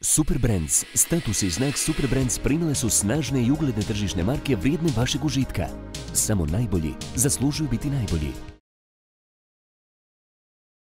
Superbrands, status i znak Superbrands primile su snažne i ugledne tržišne marke vrijedne vašeg užitka. Samo najbolji zaslužuju biti najbolji.